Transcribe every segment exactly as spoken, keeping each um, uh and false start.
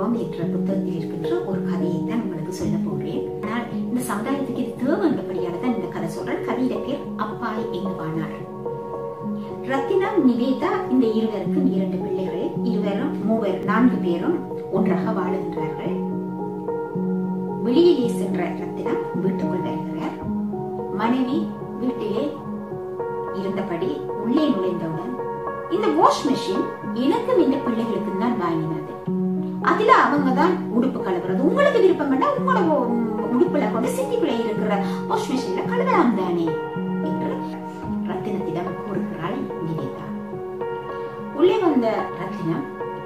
பாவம் என்ற புத்தகத்தில் இருக்கின்ற ஒரு கதையை தான் உங்களுக்கு சொல்ல போகிறேன். ஆனால் இந்த சமுதாயத்துக்கு இது தேவை என்றபடியாக தான் இந்த கதை சொல்றேன். கதையில பேர் அப்பாய் எங்குவானார். ரத்தினம், நிவேதா இந்த இருவருக்கும் இரண்டு பிள்ளைகள். இருவரும் மூவர் நான்கு பேரும் ஒன்றாக வாழுகின்றார்கள். வெளியிலே சென்ற ரத்தினம் வீட்டுக்குள் வருகிறார். மனைவி வீட்டிலே இருந்தபடி உள்ளே நுழைந்தவுடன், இந்த வாஷ் மிஷின் எனக்கும் இந்த பிள்ளைகளுக்கு தான் வாங்கினது, அதுல அவங்க தான் உடுப்பு கழுவுறது, உங்களுக்கு விருப்பம் வேண்டாம் உங்களோட உடுப்புல கொண்டு சிட்டிக்குள்ள இருக்கிற வாஷ் மிஷின்ல கழுவலாம் தானே என்று ரத்தினத்திடம் கூறுகிறாள் நிவேதா. உள்ளே வந்த ரத்தினம்,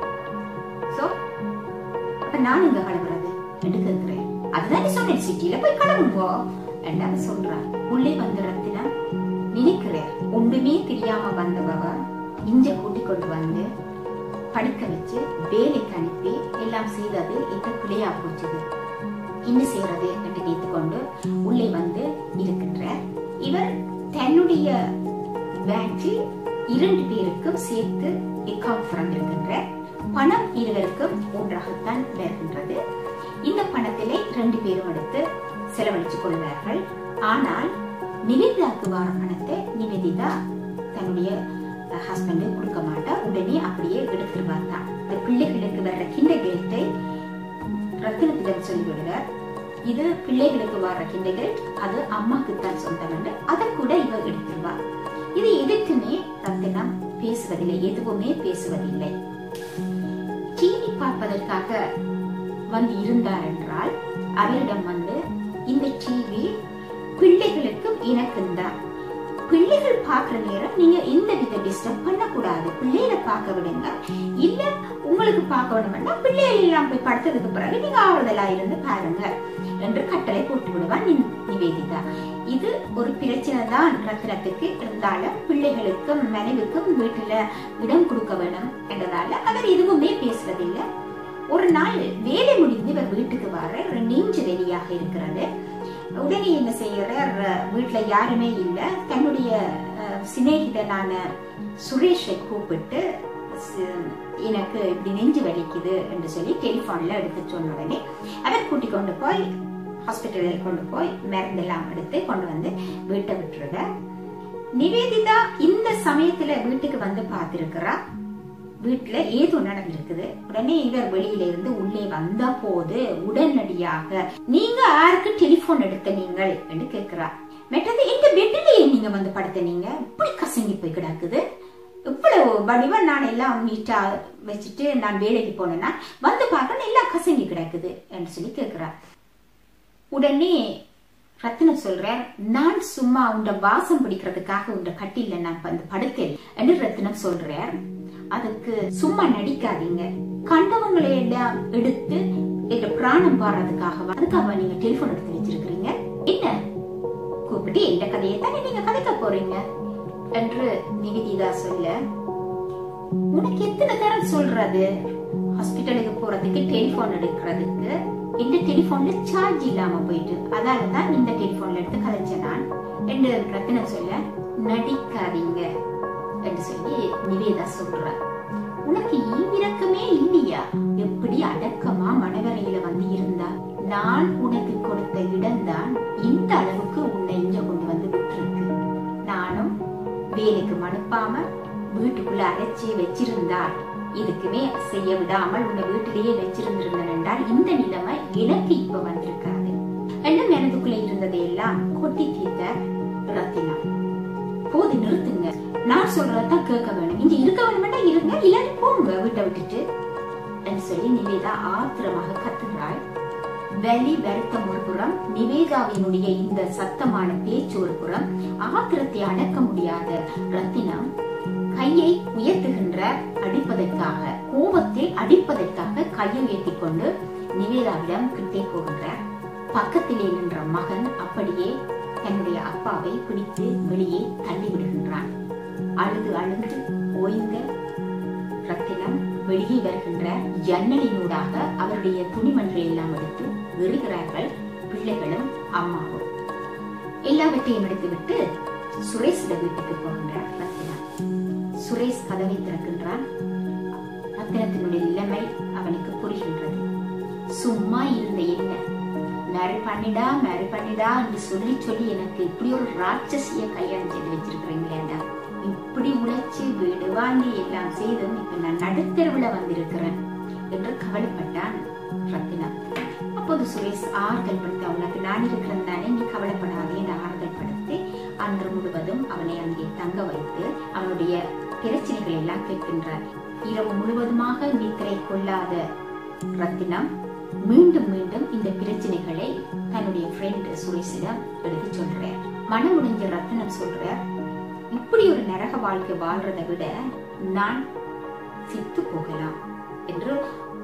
சோ அப்ப நான் இங்க கழுவுறது என்று கேட்கிறேன். அதுதான் சொன்னேன், சிட்டியில போய் கழுவுங்கோ என்று சொல்றார். உள்ளே வந்த ரத்தினம் நினைக்கிறார், ஒன்றுமே தெரியாம வந்தவ இஞ்ச கூட்டிக் கொண்டு வந்து படிக்க வச்சு வேலைக்கு அனுப்பி எல்லாம் செய்தது எந்த பிள்ளையா போச்சுது, என்ன செய்யறது என்று நினைத்துக் கொண்டு உள்ளே வந்து இருக்கின்றார். இவர் தன்னுடைய பேங்கில் இரண்டு பேருக்கும் சேர்த்து அக்கவுண்ட் திறந்திருக்கின்றார். பணம் இருவருக்கும் ஒன்றாகத்தான் வருகின்றது. இந்த பணத்திலே இரண்டு பேரும் எடுத்து செலவழித்துக் கொள்வார்கள். ஆனால் நிவேதாக்கு வர பணத்தை நிவேதிதா தன்னுடைய ஹஸ்பண்ட் கொடுக்க மாட்டா, உடனே அப்படியே எடுத்துருவார் தான். இந்த பிள்ளைகளுக்கு வர்ற கிண்டர்கார்ட்டனை ரத்தினத்திடம் சொல்லிவிடுவார். இது பிள்ளைகளுக்கு வர்ற கிண்டர்கார்ட், அது அம்மாக்கு தான் சொந்தம் என்று அதை கூட இவர் எடுத்துருவார். இது எதுக்குமே ரத்தினம் பேசுவதில்லை, எதுவுமே பேசுவதில்லை. டிவி பார்ப்பதற்காக வந்து இருந்தார் என்றால் அவரிடம் வந்து, இந்த டிவி பிள்ளைகளுக்கும் எனக்கும் தான், பிள்ளைகள் பாக்குற நேரம் நீங்க எந்த வித டிஸ்டர்ப் பண்ணக்கூடாது, பிள்ளைகளை பார்க்க விடுங்க, இல்ல உங்களுக்கு பார்க்க வேணும்னா பிள்ளைகள் எல்லாம் போய் படுத்ததுக்கு பிறகு நீங்க ஆறுதலா இருந்து பாருங்க என்று கட்டளை போட்டு விடுவான் நிவேதிதா. இது ஒரு பிரச்சனை தான் ரத்தினத்துக்கு. இருந்தாலும் பிள்ளைகளுக்கும் மனைவிக்கும் வீட்டுல இடம் கொடுக்க வேணும் என்றதால அவர் எதுவுமே பேசுவதில்லை. ஒரு நாள் வேலை முடிந்து இவர் வீட்டுக்கு வர நெஞ்சு வெளியாக இருக்கிறது. உடனே என்ன செய்யறார், வீட்டுல யாருமே இல்ல, தன்னுடைய சிநேகிதனான சுரேஷை கூப்பிட்டு, எனக்கு இப்படி நெஞ்சு வலிக்குது என்று சொல்லி டெலிபோன்ல எடுத்து சொன்ன உடனே அவர் கூட்டிக் கொண்டு போய் ஹாஸ்பிட்டலில் கொண்டு போய் மருந்தெல்லாம் எடுத்து கொண்டு வந்து வீட்டை விட்டுருத. நிவேதிதா இந்த சமயத்துல வீட்டுக்கு வந்து பார்த்திருக்கிறா, வீட்டுல ஏதோ நடந்திருக்குது. உடனே இவர் வெளியில இருந்து உள்ளே வந்த போது உடனடியாக, நீங்க யாருக்கு டெலிபோன் எடுத்த நீங்கள் என்று கேட்கிறா. மெட்டது, எந்த பெட்டிலேயே நீங்க வந்து படுத்த, நீங்க இப்படி கசங்கி போய் கிடக்குது, இவ்வளவு வடிவா நான் எல்லாம் நீட்டா வச்சுட்டு நான் வேலைக்கு போனேன்னா வந்து பார்க்க எல்லாம் கசங்கி கிடக்குது என்று சொல்லி கேட்கிறா. உடனே ரத்தினம் சொல்ற, நான் சும்மா உண்ட வாசம் பிடிக்கிறதுக்காக உண்ட கட்டில நான் வந்து படுக்கேன் என்று ரத்தினம் சொல்றார். அதுக்கு சும்மா நடிக்காதீங்க, கண்டவங்களை எல்லாம் எடுத்து எங்க பிராணம் பாடுறதுக்காக அதுக்காக நீங்க டெலிபோன் எடுத்து வச்சிருக்கீங்க, என்ன கூப்பிட்டு இந்த கதையை தானே நீங்க கதைக்க போறீங்க என்று நிவேதிதா சொல்ல, உனக்கு எத்தனை தரம் சொல்றது, ஹாஸ்பிட்டலுக்கு போறதுக்கு டெலிபோன் எடுக்கிறதுக்கு இந்த டெலிபோன்ல சார்ஜ் இல்லாம போயிட்டு, அதாலதான் இந்த டெலிபோன்ல எடுத்து கதைச்ச நான் என்று ரத்தினம் சொல்ல, நடிக்காதீங்க என்று சொல்லி நிவேதா சொல்ற. உனக்கு ஈவிரக்கமே இல்லையா, எப்படி அடக்கமா மனவரையில வந்து இருந்தா, நான் உனக்கு கொடுத்த இடம் தான் இந்த அளவுக்கு உன்னை இங்க கொண்டு வந்து விட்டுருக்கு. நானும் வேலைக்கு அனுப்பாம வீட்டுக்குள்ள அடைச்சி வச்சிருந்தால், இதுக்குமே செய்ய விடாமல் உன்னை வீட்டிலேயே வச்சிருந்திருந்தேன் என்றால் இந்த நிலைமை எனக்கு இப்ப வந்திருக்காது என்று மனதுக்குள்ள இருந்ததையெல்லாம் கொட்டி தீர்த்த ரத்தினம். போது நிறுத்துங்க, நான் சொல்றதான் கேட்க வேணும், இங்க இருக்க வேணும்னா இருங்க, இல்லாட்டி போங்க வீட்டை விட்டுட்டு என்று சொல்லி நிவேதா ஆத்திரமாக கத்துகிறாள். வலி வருத்தம் ஒரு புறம், நிவேதாவினுடைய இந்த சத்தமான பேச்சு ஒரு புறம். ஆத்திரத்தை அடக்க முடியாத ரத்தினம் கையை உயர்த்துகின்ற, அடிப்பதற்காக, கோபத்தை அடிப்பதற்காக கையை உயர்த்தி கொண்டு நிவேதாவிடம் கிட்டே போகின்றார். பக்கத்திலே நின்ற மகன் அப்படியே தன்னுடைய அப்பாவை பிடித்து வெளியே தள்ளி விடுகின்றான். அழுது அழுது ஓய்ந்த ரத்தினம் வெளியே வருகின்ற ஜன்னலினூடாக அவருடைய துணிமணிகளை எல்லாம் எடுத்து எறிகிறார்கள் பிள்ளைகளும் அம்மாவும். எல்லாவற்றையும் எடுத்துவிட்டு சுரேஷ் வீட்டுக்கு போகின்றார் ரத்தினம். சுரேஷ் கதவை திறக்கின்றான். ரத்தினத்தினுடைய நிலைமை அவனுக்கு புரிகின்றது. சும்மா இருந்த என்ன மேரி பண்ணிடா மேரி பண்ணிடா என்று சொல்லி சொல்லி எனக்கு இப்படி ஒரு ராட்சசிய கல்யாணம் செய்து வச்சிருக்கிறீங்களேடா, இப்படி உழைச்சு வீடு வாங்கி எல்லாம் செய்தும் இப்ப நான் நடுத்தரவுல வந்திருக்கிறேன் என்று கவலைப்பட்டான் ரத்தினம். அப்போது சுரேஷ் ஆறுதல் படுத்த, அவனுக்கு நான் இருக்கிறேன் தானே, நீ கவலைப்படாதே என்று ஆறுதல் படுத்தி அன்று முழுவதும் அவனை அங்கே தங்க வைத்து அவனுடைய பிரச்சனைகள் எல்லாம் கேட்கின்றார். இரவு முழுவதுமாக நித்திரை கொள்ளாத ரத்தினம் மீண்டும் மீண்டும் இந்த பிரச்சனைகளை தன்னுடைய ஃப்ரெண்ட் சுரேஷிடம் எடுத்து சொல்றார். மனம் முடிஞ்ச ரத்தினம் சொல்றார், இப்படி ஒரு நரக வாழ்க்கை வாழ்றதை விட நான் சித்து போகலாம் என்று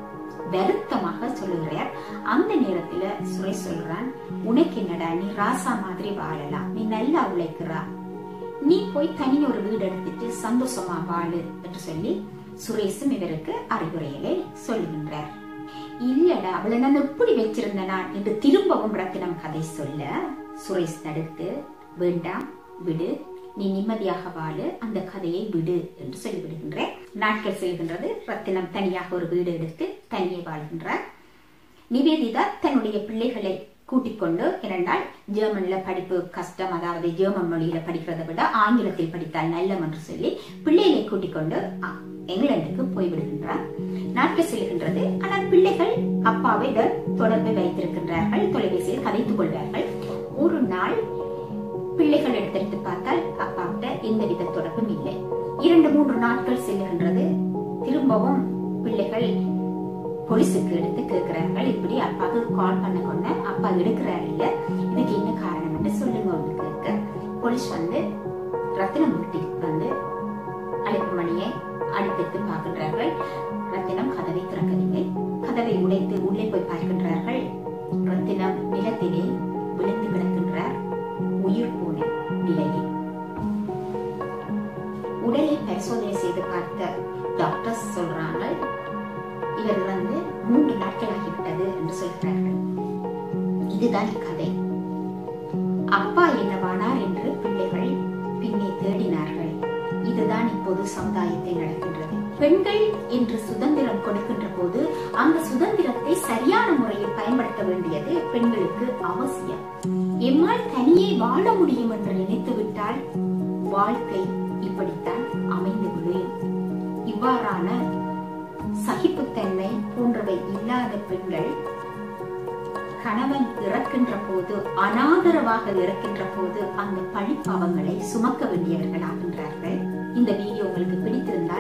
வருத்தமாக சொல்லுகிறார். அந்த நேரத்துல சுரேஷ் சொல்றான், உனக்கு என்னடா, நீ ராசா மாதிரி வாழலாம், நீ நல்லா உழைக்கிறா, நீ போய் தனி ஒரு வீடு எடுத்துட்டு சந்தோஷமா வாழு என்று சொல்லி சுரேஷும் இவருக்கு அறிவுரைகளை சொல்லுகின்றார். இல்லடா, அவளை நான் எப்படி வச்சிருந்தனா என்று திரும்பவும் ரத்தினம் கதை சொல்ல சுரேஷ் தடுத்து, வேண்டாம் விடு, நீ நிம்மதியாக வாழு, அந்த கதையை விடு என்று சொல்லிவிடுகின்ற. நாட்கள் செல்கின்றது. ரத்தினம் தனியாக ஒரு வீடு எடுத்து தனியே வாழ்கின்றார். நிவேதிதா தன்னுடைய பிள்ளைகளை கூட்டிக் கொண்டு, இரண்டால் ஜெர்மன்ல படிப்பு கஷ்டம், அதாவது ஜெர்மன் மொழியில படிக்கிறதை விட ஆங்கிலத்தில் படித்தால் நல்லம் என்று சொல்லி பிள்ளைகளை கூட்டிக் கொண்டு இங்கிலாந்துக்கு போய்விடுகின்றார். நாட்கள் செல்கின்றது. ஆனால் பிள்ளைகள் அப்பாவை தொடர்பை வைத்திருக்கின்றார்கள், தொலைபேசியில் கதைத்துக் கொள்வார்கள். ஒரு நாள் பிள்ளைகள் எடுத்தெடுத்து பார்த்தால் அப்பாவிட்ட எந்தவித தொடர்பும் இல்லை. இரண்டு மூன்று நாட்கள் செல்லுகின்றது. திரும்பவும் பிள்ளைகள் போலீஸுக்கு எடுத்து கேட்கிறார்கள், இப்படி அப்பாவுக்கு கால் பண்ண கொண்ட அப்பா எடுக்கிறார் இல்ல, இதுக்கு என்ன காரணம் என்று சொல்லுங்க கேட்க போலீஸ் வந்து ரத்தினம் வீட்டுக்கு வந்து அழைப்பு மணியை அடித்து பார்க்கின்றார்கள். ரத்தினம் கதவை திறக்கவில்லை. கதவை உடைத்து உள்ளே போய் பார்க்கின்றார்கள். ரத்தினம் நிலத்திலே விழுந்து கிடக்கின்றார், உயிர் போன நிலையில். உடலை பரிசோதனை செய்து பார்த்த டாக்டர்ஸ் சொல்றாங்க, இவர் வந்து மூன்று நாட்கள் ஆகிவிட்டது என்று சொல்கிறார்கள். இதுதான் கதை. அப்பா என்னவானார் என்று பிள்ளைகள் பின்னே தேடினார்கள். இதுதான் இப்போது சமுதாயத்தில் நடக்கின்றது. பெண்கள் என்று சுதந்திரம் கொடுக்கின்ற போது அந்த சுதந்திரத்தை சரியான முறையில் பயன்படுத்த வேண்டியது பெண்களுக்கு அவசியம். எம்மால் தனியே வாழ முடியும் என்று நினைத்து விட்டால் வாழ்க்கை இப்படித்தான் அமைந்து விடும். இவ்வாறான சகிப்புத்தன்மை போன்றவை இல்லாத பெண்கள் கணவன் இறக்கின்ற போது, அனாதரவாக இறக்கின்ற போது அந்த பழிப்பாவங்களை சுமக்க வேண்டியவர்கள் ஆகின்றார்கள். இந்த வீடியோ உங்களுக்கு பிடித்திருந்தால்